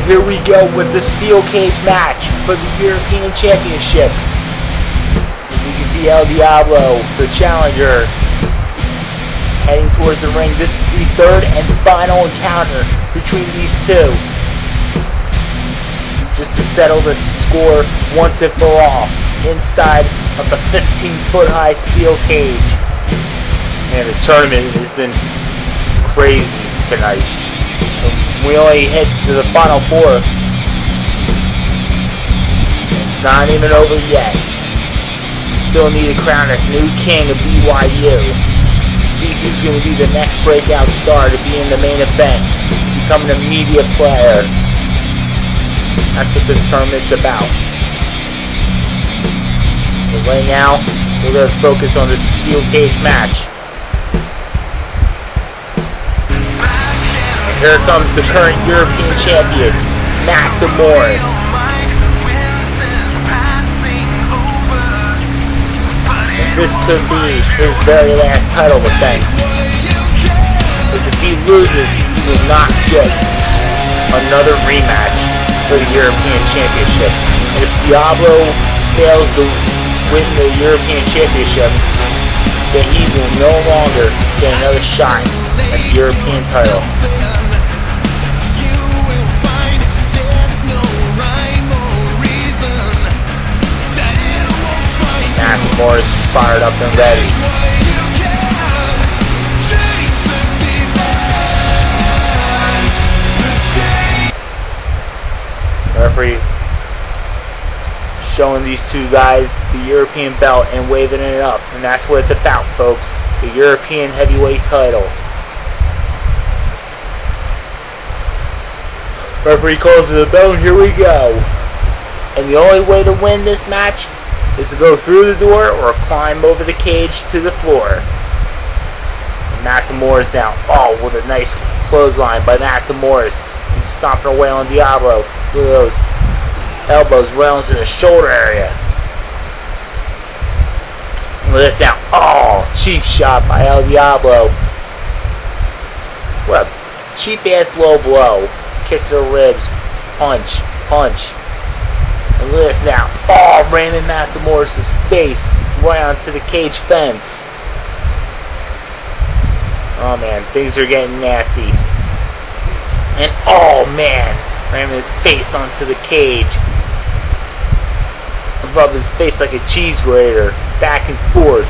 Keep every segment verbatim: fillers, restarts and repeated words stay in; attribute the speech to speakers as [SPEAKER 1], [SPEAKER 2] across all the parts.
[SPEAKER 1] here we go with the steel cage match for the European Championship. As we can see El Diablo, the challenger, heading towards the ring. This is the third and final encounter between these two, just to settle the score once and for all inside of the fifteen foot high steel cage. Man, the tournament has been crazy tonight. We only hit to the final four. It's not even over yet. We still need to crown a new king of B Y U. See who's going to be the next breakout star to be in the main event, becoming a media player. That's what this tournament's about. But right now, we're going to focus on this steel cage match. Here comes the current European champion, Matt DeMorris. And this could be his very last title defense. Because if he loses, he will not get another rematch for the European Championship. And if Diablo fails to win the European Championship, then he will no longer get another shot at the European title. Morris is fired up and ready. Referee showing these two guys the European belt and waving it up, and that's what it's about, folks. The European heavyweight title. Referee calls it a bell, and here we go. And the only way to win this match is to go through the door or climb over the cage to the floor. And Matt DeMorris now. Oh, with a nice clothesline by Matt DeMorris. And stomping away on Diablo. Look at those elbows right into the shoulder area. Look at this now. Oh, cheap shot by El Diablo. What a cheap ass low blow. Kick to the ribs. Punch. Punch. And look at this now. Oh, ramming Matt DeMorris' face right onto the cage fence. Oh man, things are getting nasty. And oh man, ramming his face onto the cage. Above his face like a cheese grater. Back and forth.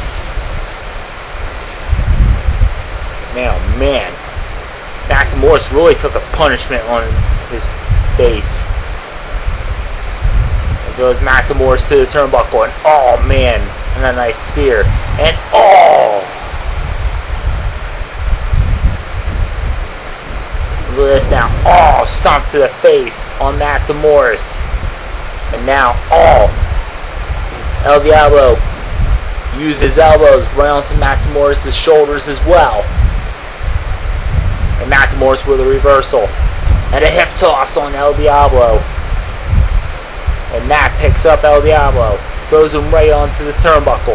[SPEAKER 1] Man, oh man. Matt DeMorris really took a punishment on his face. Goes Matt DeMorris to the turnbuckle, and oh man, and a nice spear, and oh! Look at this now. Oh, stomp to the face on Matt DeMorris, and now oh, El Diablo used his elbows right onto Matt DeMorris' shoulders as well, and Matt DeMorris with a reversal, and a hip toss on El Diablo. And Matt picks up El Diablo, throws him right onto the turnbuckle.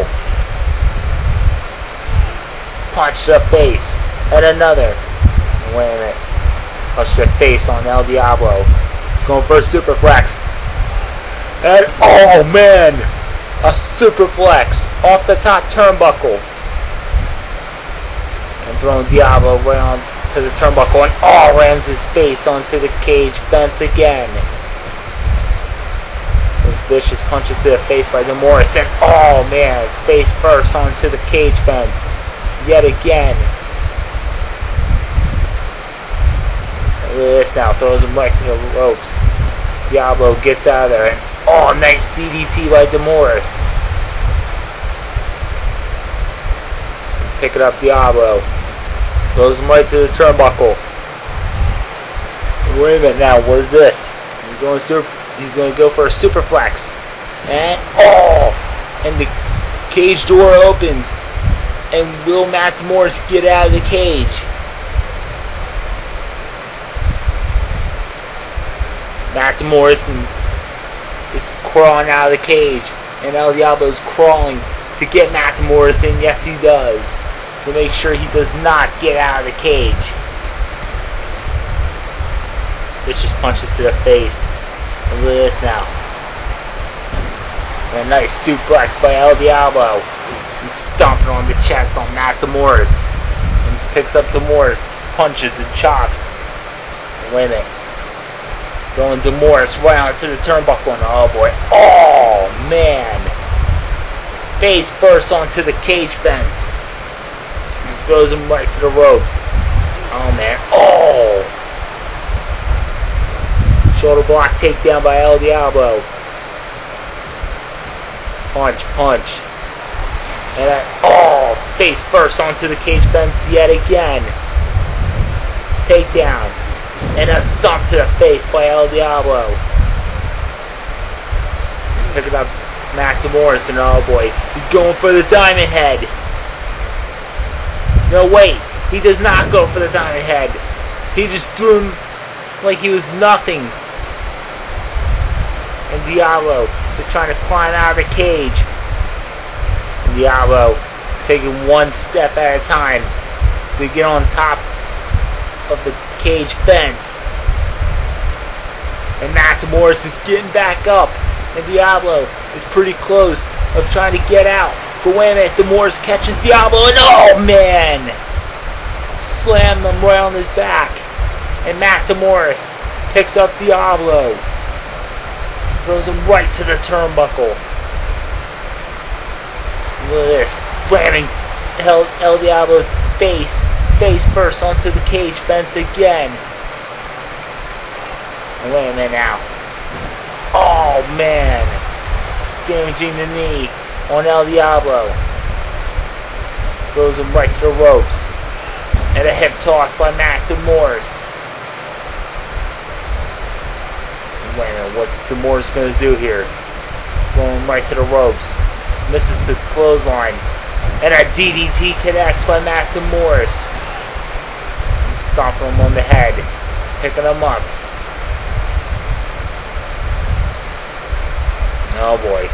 [SPEAKER 1] Punch to the face, and another. Wait a minute. Punch to the face on El Diablo. He's going for a superplex. And oh man! A superplex off the top turnbuckle. And throwing Diablo right onto the turnbuckle, and oh, rams his face onto the cage fence again. Vicious punches to the face by DeMorris, and oh man, face first onto the cage fence yet again. Look at this now, throws him right to the ropes. Diablo gets out of there, and oh, nice D D T by DeMorris. Pick it up, Diablo. Throws him right to the turnbuckle. Wait a minute now, what is this? He's going super. He's going to go for a superplex. And oh! And the cage door opens. And will Matt DeMorris get out of the cage? Matt DeMorris is crawling out of the cage. And El Diablo is crawling to get Matt DeMorris in. Yes, he does. To make sure he does not get out of the cage. vicious punches to the face. And look at this now. And a nice suplex by El Diablo. And stomping on the chest on Matt Demores. And picks up Demores, punches and chops. And wait a minute. Throwing Demores right onto the turnbuckle. And oh boy. Oh man. Face first onto the cage fence. And throws him right to the ropes. Oh man. Oh! Shoulder block takedown by El Diablo. Punch, punch. And then, oh! Face first onto the cage fence yet again. Takedown. And a stomp to the face by El Diablo. Picking up Matt Demores, and oh boy, he's going for the Diamond Head. No, wait. He does not go for the Diamond Head. He just threw him like he was nothing. And Diablo is trying to climb out of the cage. And Diablo taking one step at a time to get on top of the cage fence. And Matt Demores is getting back up. And Diablo is pretty close of trying to get out. But wait a minute, Demores catches Diablo, and oh man! Slam him right on his back. And Matt Demores picks up Diablo. Throws him right to the turnbuckle. Look at this. Slamming El, El Diablo's face, face first onto the cage fence again. And wait a minute now. Oh man. Damaging the knee on El Diablo. Throws him right to the ropes. And a hip toss by Matt Demores. Wait a minute, what's Demores going to do here? Going right to the ropes. Misses the clothesline. And a D D T connects by Matt Demores. Stomping him on the head. Picking him up. Oh boy.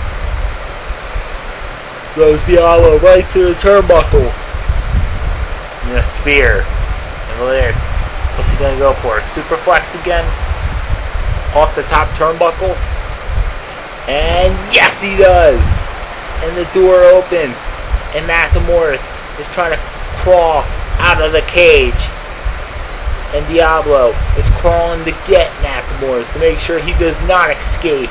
[SPEAKER 1] Throws Diablo right to the turnbuckle. And a spear. And look at this. What's he going to go for? Superflex again? Off the top turnbuckle. And yes, he does. And the door opens. And Matt Demores is trying to crawl out of the cage. And Diablo is crawling to get Matt Demores to make sure he does not escape.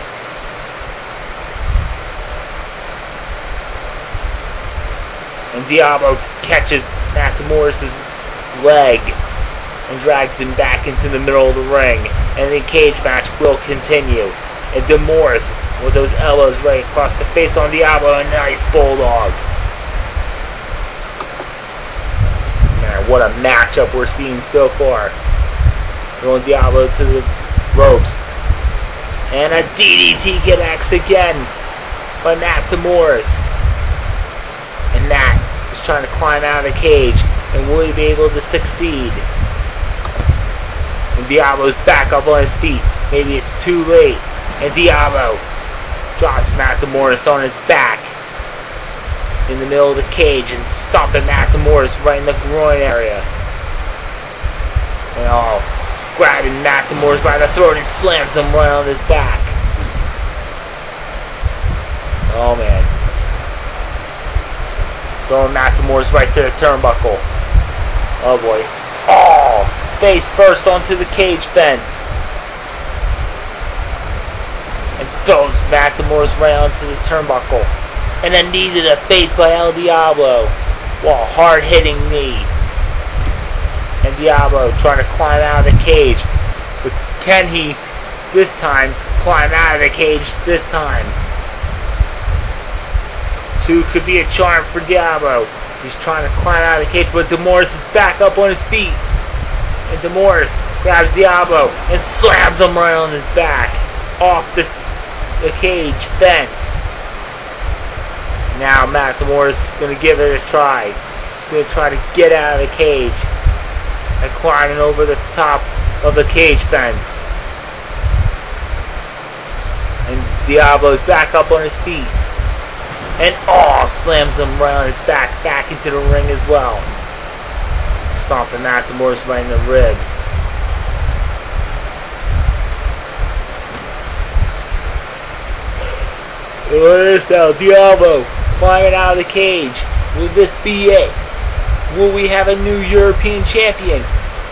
[SPEAKER 1] And Diablo catches Matt Demores' leg and drags him back into the middle of the ring. And the cage match will continue. And Demores with those elbows right across the face on Diablo. A nice bulldog. Man, what a matchup we're seeing so far. Throwing Diablo to the ropes. And a D D T connects again by Matt Demores. And Matt is trying to climb out of the cage. And will he be able to succeed? And Diablo's back up on his feet. Maybe it's too late. And Diablo drops Matt Demores on his back in the middle of the cage and stomping Matt Demores right in the groin area. And oh, grabbing Matt Demores by the throat and slams him right on his back. Oh man. Throwing Matt Demores right to the turnbuckle. Oh boy. Oh! Face first onto the cage fence. And throws Matt Demores right onto the turnbuckle. And a knee to the face by El Diablo. Wow, hard hitting knee. And Diablo trying to climb out of the cage. But can he, this time, climb out of the cage this time? Two could be a charm for Diablo. He's trying to climb out of the cage, but Demores is back up on his feet. And Demores grabs Diablo and slams him right on his back. Off the, the cage fence. Now Matt Demores is going to give it a try. He's going to try to get out of the cage. And climbing over the top of the cage fence. And Diablo's back up on his feet. And oh, slams him right on his back, back into the ring as well. Stomping Matt Demores right in the ribs. It's El Diablo climbing out of the cage. Will this be it? Will we have a new European champion?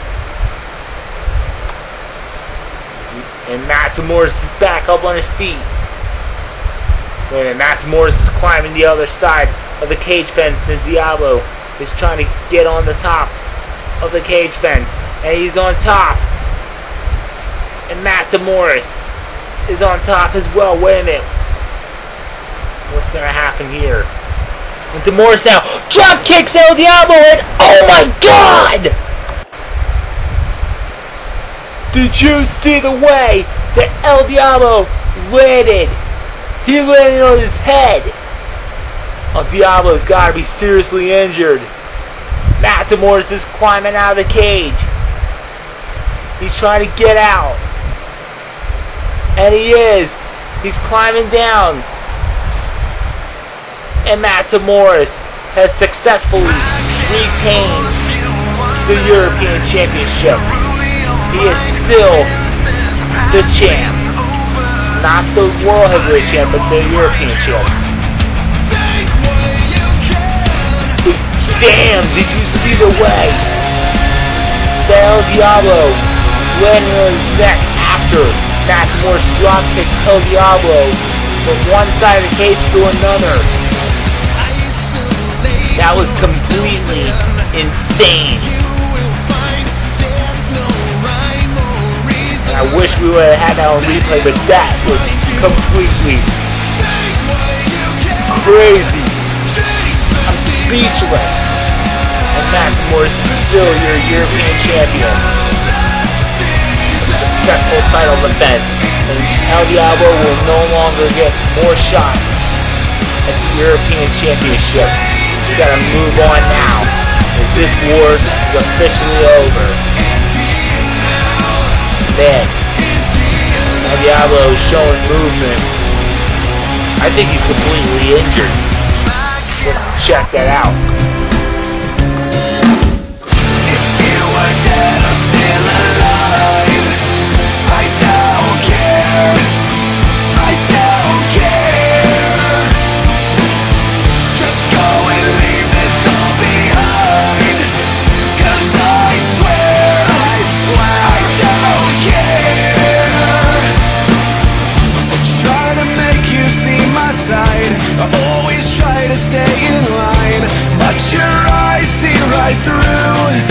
[SPEAKER 1] And Matt Morris is back up on his feet. Wait a minute, Matt Morris is climbing the other side of the cage fence, and Diablo is trying to get on the top of the cage fence. And he's on top. And Matt Morris is on top as well. Wait a minute. What's going to happen here? And Demorris now drop kicks El Diablo, and oh my god! Did you see the way that El Diablo landed? He landed on his head. El Diablo's got to be seriously injured. Matt Demorris is climbing out of the cage. He's trying to get out. And he is. He's climbing down. And Matt Demorris has successfully retained the European Championship. He is still the champ. Not the World Heavyweight Champ, but the European Champ. Damn, did you see the way that El Diablo landed on his neck after Matt Demorris dropkicked El Diablo from one side of the cage to another? That was completely insane. And I wish we would have had that on replay, but that was completely crazy. I'm speechless. And Matt Morris is still your European champion. A successful title defense. And El Diablo will no longer get more shots at the European Championship. You gotta move on now, as this war is officially over. Man, El Diablo is showing movement. I think he's completely injured. Let's check that out.
[SPEAKER 2] If you were dead or still alive, I don't care. I don't care. Just go and leave this all behind. Cause I swear, I swear, I don't care. I'll try to make you see my side. I always try to stay in line, but your eyes see right through.